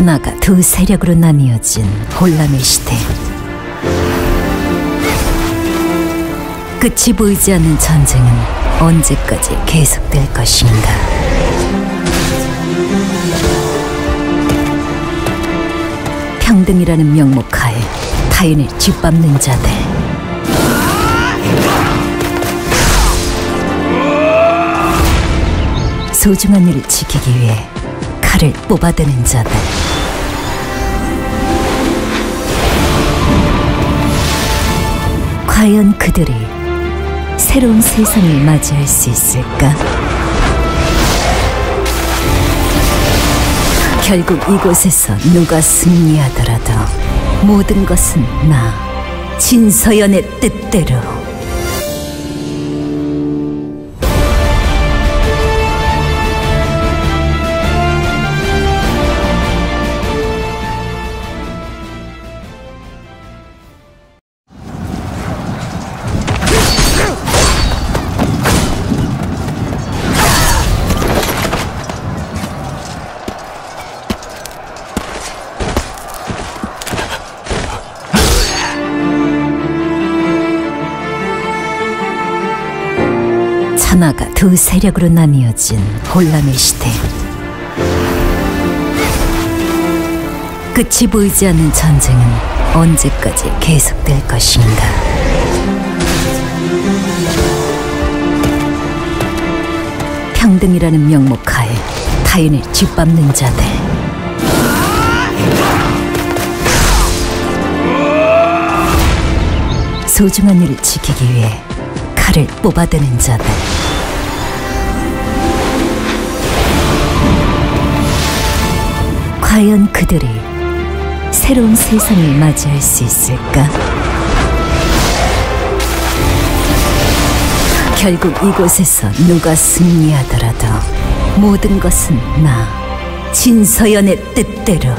천하가 두 세력으로 나뉘어진 혼란의 시대. 끝이 보이지 않는 전쟁은 언제까지 계속될 것인가? 평등이라는 명목하에 타인을 짓밟는 자들, 소중한 일을 지키기 위해 칼을 뽑아대는 자들, 과연 그들이 새로운 세상을 맞이할 수 있을까? 결국 이곳에서 누가 승리하더라도 모든 것은 나 진서연의 뜻대로. 천하가 두 세력으로 나뉘어진 혼란의 시대. 끝이 보이지 않는 전쟁은 언제까지 계속될 것인가? 평등이라는 명목하에 타인을 짓밟는 자들, 소중한 일을 지키기 위해 칼을 뽑아대는 자들, 과연 그들이 새로운 세상을 맞이할 수 있을까? 결국 이곳에서 누가 승리하더라도 모든 것은 나 진서연의 뜻대로.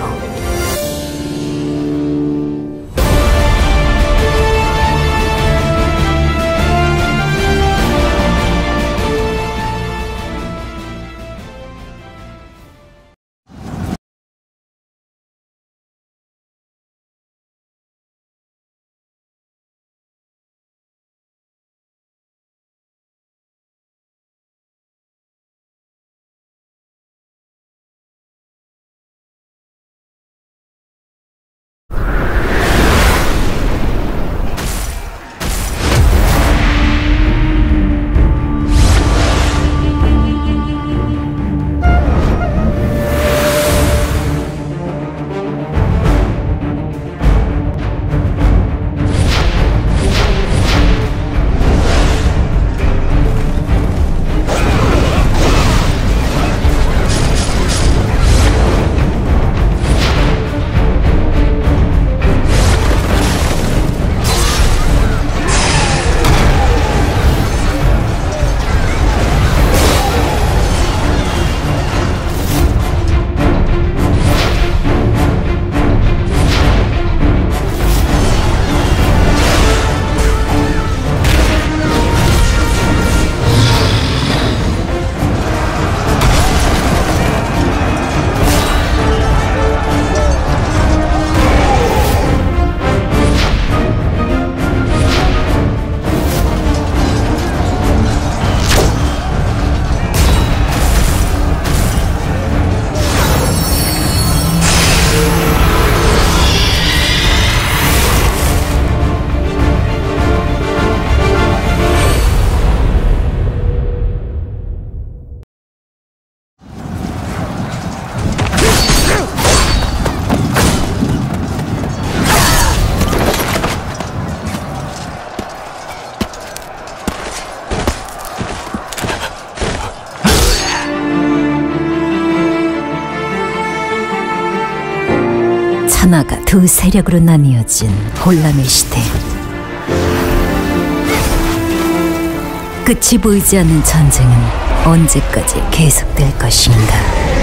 천하가 두 세력으로 나뉘어진 혼란의 시대. 끝이 보이지 않는 전쟁은 언제까지 계속될 것인가?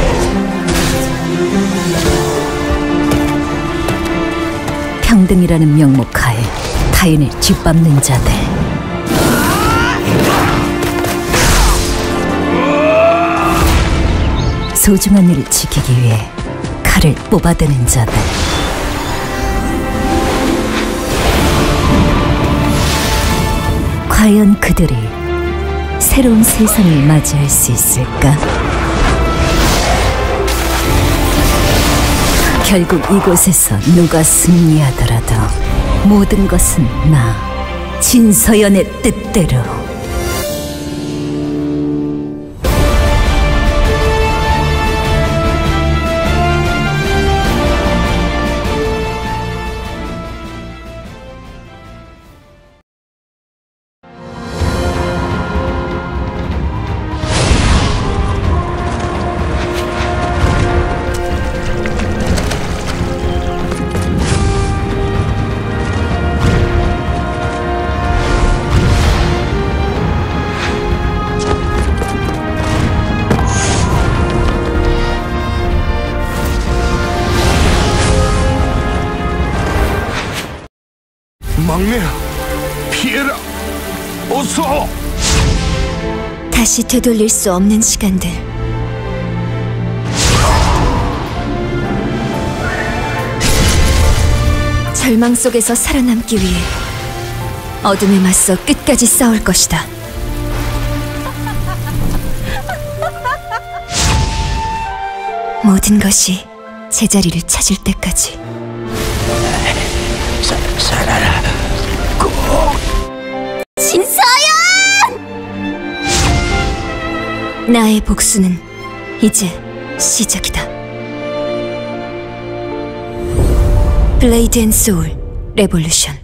평등이라는 명목하에 타인을 짓밟는 자들, 소중한 일을 지키기 위해 칼을 뽑아대는 자다. 과연 그들이 새로운 세상을 맞이할 수 있을까? 결국 이곳에서 누가 승리하더라도 모든 것은 나 진서연의 뜻대로. 막내야, 피해라! 어서! 다시 되돌릴 수 없는 시간들. 절망 속에서 살아남기 위해 어둠에 맞서 끝까지 싸울 것이다. 모든 것이 제자리를 찾을 때까지. 살아라, 꼭! 진서연! 나의 복수는 이제 시작이다. 블레이드 앤 소울 레볼루션.